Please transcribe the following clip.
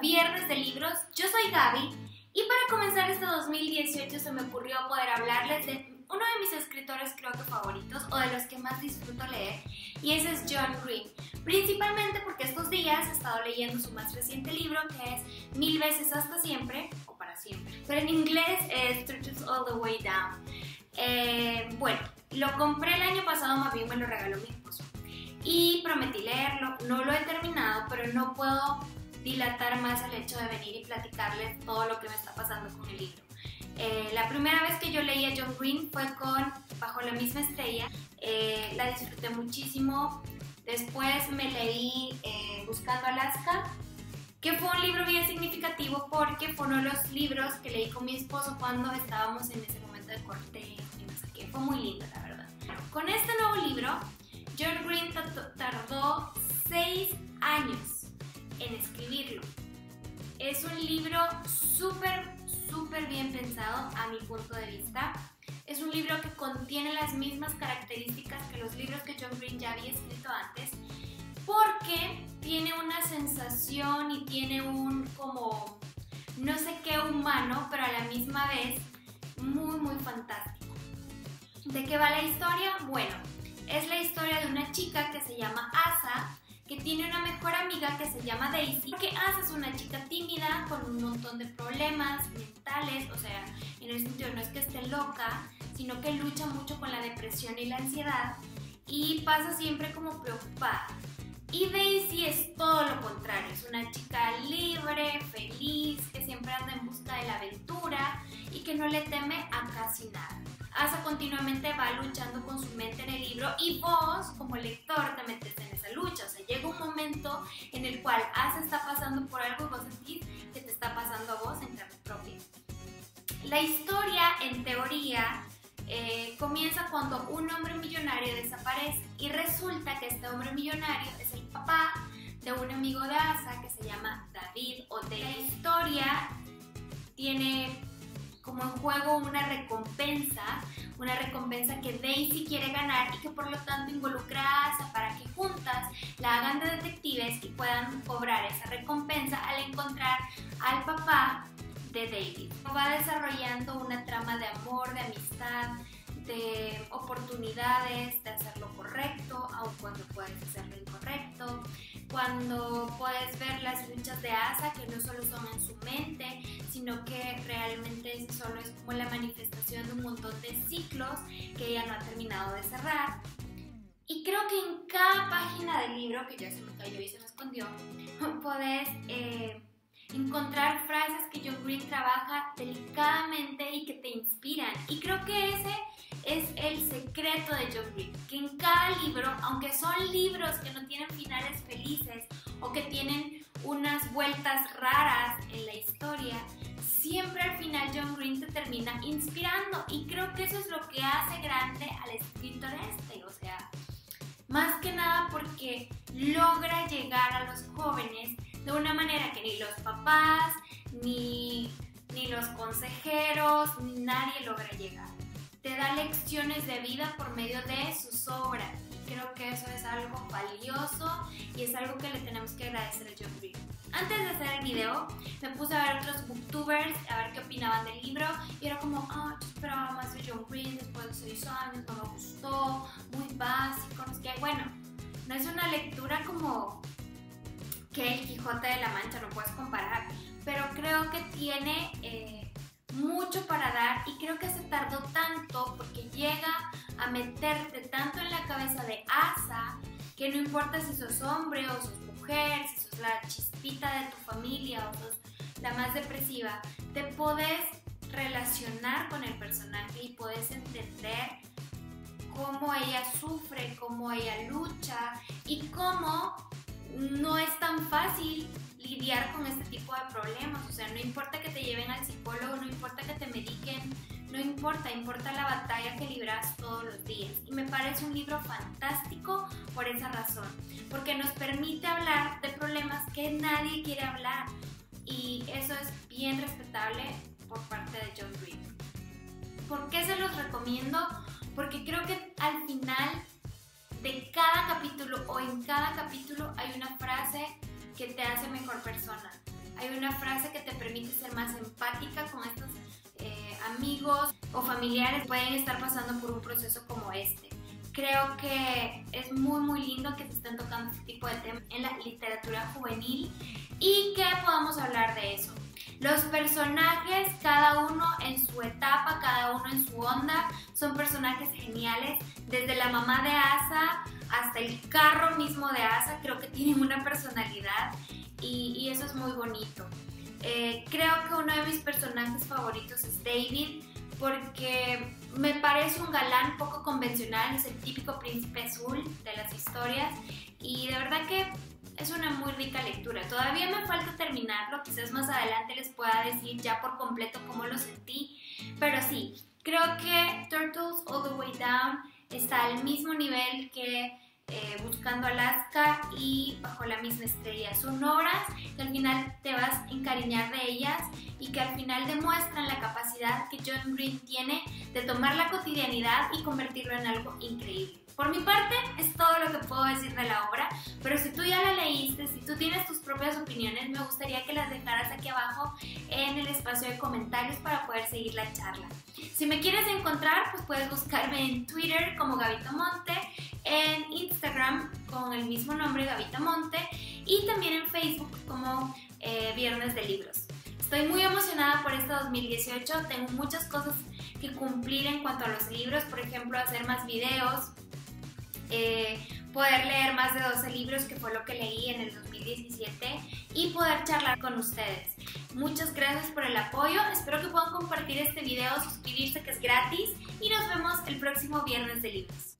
Viernes de Libros. Yo soy Gaby y para comenzar este 2018 se me ocurrió poder hablarles de uno de mis escritores creo que favoritos o de los que más disfruto leer, y ese es John Green. Principalmente porque estos días he estado leyendo su más reciente libro, que es Mil veces hasta siempre o para siempre, pero en inglés es Turtles All the Way Down. Bueno, lo compré el año pasado, más bien me lo regaló mi esposo y prometí leerlo. No lo he terminado, pero no puedo dilatar más el hecho de venir y platicarles todo lo que me está pasando con el libro. La primera vez que yo leí a John Green fue con Bajo la misma estrella. La disfruté muchísimo. Después me leí Buscando Alaska, que fue un libro bien significativo porque fue uno de los libros que leí con mi esposo cuando estábamos en ese momento de cortejo y no sé qué. Fue muy lindo, la verdad. Con este nuevo libro, John Green tardó 6 años en escribirlo. Es un libro súper bien pensado a mi punto de vista. Es un libro que contiene las mismas características que los libros que John Green ya había escrito antes, porque tiene una sensación y tiene un como no sé qué humano, pero a la misma vez muy fantástico. ¿De qué va la historia? Bueno, es la historia de una chica que se llama Asa, que tiene una mejor amiga que se llama Daisy, porque Asa es una chica tímida con un montón de problemas mentales, o sea, en el sentido no es que esté loca, sino que lucha mucho con la depresión y la ansiedad y pasa siempre como preocupada. Y Daisy es todo lo contrario, es una chica libre, feliz, que siempre anda en busca de la aventura y que no le teme a casi nada. Asa continuamente va luchando con su mente en el libro y vos, como lector, te metes en esa lucha. O sea, llega un momento en el cual Asa está pasando por algo y vos sentís que te está pasando a vos en carne propia. La historia, en teoría, comienza cuando un hombre millonario desaparece y resulta que este hombre millonario es el papá de un amigo de Asa que se llama David o David. La historia tiene como en juego una recompensa que Daisy quiere ganar y que por lo tanto involucra a Asa para que juntas la hagan de detectives y puedan cobrar esa recompensa al encontrar al papá de David. Va desarrollando una trama de amor, de amistad, de oportunidades, de hacer lo correcto, aun cuando puedes hacer lo incorrecto, cuando puedes ver las luchas de Asa que no solo son en su mente, sino que realmente solo es como la manifestación de un montón de ciclos que ella no ha terminado de cerrar. Y creo que en cada página del libro, que ya se me cayó y se me escondió, podés encontrar frases que John Green trabaja delicadamente y que te inspiran. Y creo que ese es el secreto de John Green, que en cada libro, aunque son libros que no tienen finales felices o que tienen unas vueltas raras en la historia, siempre al final John Green te termina inspirando, y creo que eso es lo que hace grande al escritor o sea, más que nada porque logra llegar a los jóvenes de una manera que ni los papás, ni los consejeros, ni nadie logra llegar. Te da lecciones de vida por medio de sus obras. Creo que eso es algo valioso y es algo que le tenemos que agradecer a John Green. Antes de hacer el video, me puse a ver otros booktubers, a ver qué opinaban del libro, y era como, yo esperaba más de John Green después de 6 años, no me gustó, muy básico, no sé qué. Bueno, no es una lectura como que El Quijote de la Mancha, no puedes comparar, pero creo que tiene mucho para dar, y creo que se tardó tanto porque llega a meterte tanto en la cabeza de Asa que no importa si sos hombre o sos mujer, si sos la chispita de tu familia o sos la más depresiva, te podés relacionar con el personaje y podés entender cómo ella sufre, cómo ella lucha y cómo no es tan fácil lidiar con este tipo de problemas. O sea, no importa que te lleven al psicólogo, no importa que te mediquen, no importa la batalla que libras todos los días. Y me parece un libro fantástico por esa razón, porque nos permite hablar de problemas que nadie quiere hablar, y eso es bien respetable por parte de John Green. ¿Por qué se los recomiendo? Porque creo que al final de cada capítulo o en cada capítulo hay una frase que te hace mejor persona. hay una frase que te permite ser más empática con estos amigos o familiares que pueden estar pasando por un proceso como este. Creo que es muy lindo que se estén tocando este tipo de temas en la literatura juvenil y que podamos hablar de eso. Los personajes, cada uno en su etapa, cada uno en su onda, son personajes geniales. Desde la mamá de Asa hasta el carro mismo de Asa, creo que tienen una personalidad y eso es muy bonito. Creo que uno de mis personajes favoritos es David, porque me parece un galán poco convencional, es el típico príncipe azul de las historias y de verdad que es una muy rica lectura. Todavía me falta terminarlo, quizás más adelante les pueda decir ya por completo cómo lo sentí, pero sí, creo que Turtles All the Way Down está al mismo nivel que Buscando Alaska y Bajo la misma estrella. Son obras que al final te vas a encariñar de ellas y que al final demuestran la capacidad que John Green tiene de tomar la cotidianidad y convertirlo en algo increíble. Por mi parte es todo lo que puedo decir de la obra, pero si tú ya la leíste, si tú tienes tus propias opiniones, me gustaría que las dejaras aquí abajo en el espacio de comentarios para poder seguir la charla. Si me quieres encontrar, pues puedes buscarme en Twitter como Gabito Monte, en Instagram con el mismo nombre Gabito Monte y también en Facebook como Viernes de Libros. Estoy muy emocionada por este 2018, tengo muchas cosas que cumplir en cuanto a los libros, por ejemplo hacer más videos, poder leer más de 12 libros, que fue lo que leí en el 2017, y poder charlar con ustedes. Muchas gracias por el apoyo, espero que puedan compartir este video, suscribirse que es gratis y nos vemos el próximo Viernes de Libros.